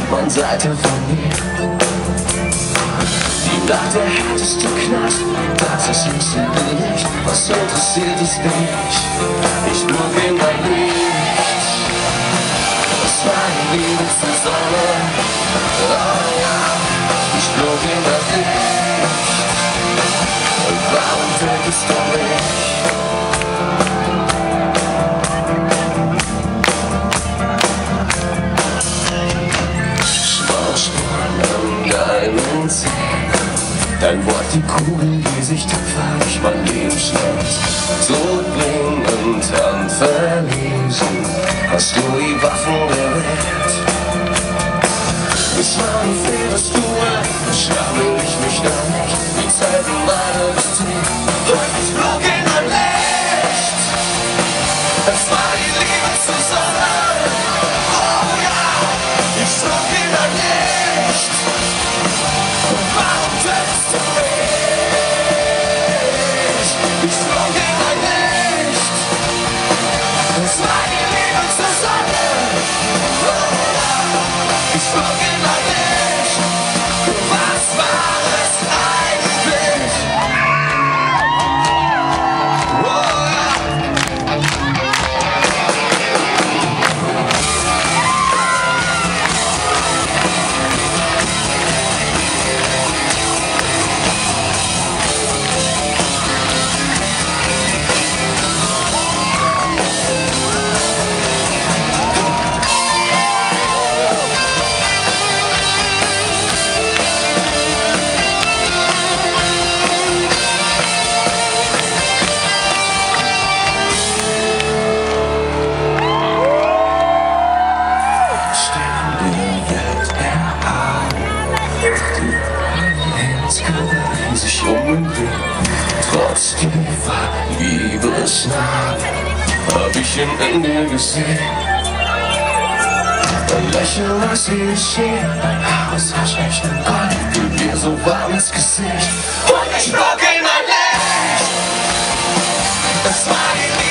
man Seite von mir. Die Nacht der härteste Knast, das ist nicht im Licht. Was interessiert es mich? Ich guck in mein Licht. Das war die Liebe zur Sonne. Oh ja, ich guck in das Licht. Und warum tötest du mich? Dein Wort, die Kugel, die sich tapfer durch mein Leben schlägt. So dringend am Verlesen hast du die Waffen gewählt. Es war ein faires Duell, schlag will ich mich da nicht. Die Zeiten meine Beziehung und ich flog in ein Licht. Es war die Liebe zur Sonne. Oh ja, ich flog in ein Licht. Und warum tötest du mich? Ich flog in ein Licht. Es war die Liebe zur Sonne. Oh ja, ich flog in ein Licht. Was war es eigentlich? Oh ja. Sich trotz tiefer Liebesnarben hab ich ihn in dir gesehen. Dein Lächeln, als sie schien, dein Haar aus haarschlechten Gold, gib dir so warm ins Gesicht und ich flog in ein Licht. Es war die Liebe.